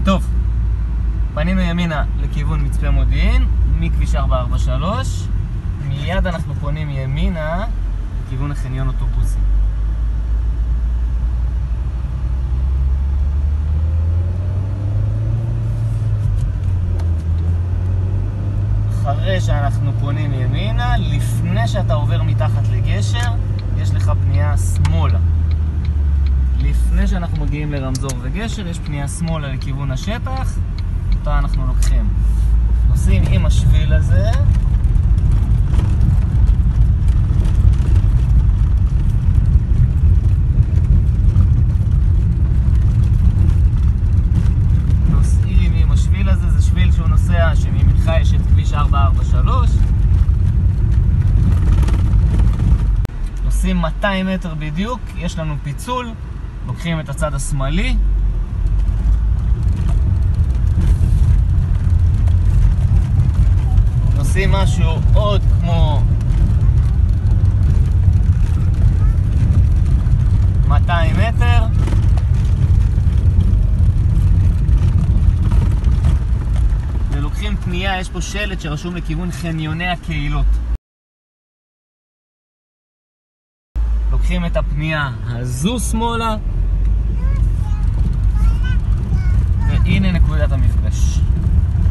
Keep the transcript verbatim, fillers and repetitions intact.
טוב, פנינו ימינה לכיוון מצפה מודיעין, מכביש ארבע ארבע שלוש. מיד אנחנו פונים ימינה לכיוון החניון אוטובוסים. אחרי שאנחנו פונים ימינה, לפני שאתה עובר מתחת לגשר, יש לך פנייה שמאלה. לפני שאנחנו מגיעים לרמזור וגשר, יש פנייה שמאלה לכיוון השטח, אותה אנחנו לוקחים. נוסעים עם השביל הזה. נוסעים עם השביל הזה, זה שביל שהוא נוסע שמימינך יש את כביש ארבע ארבע שלוש. נוסעים מאתיים מטר בדיוק, יש לנו פיצול. לוקחים את הצד השמאלי. נוסעים משהו עוד כמו מאתיים מטר. ולוקחים פנייה, יש פה שלט שרשום לכיוון חניוני הקהילות. לוקחים את הפנייה הזו שמאלה. והנה נקודת המפגש.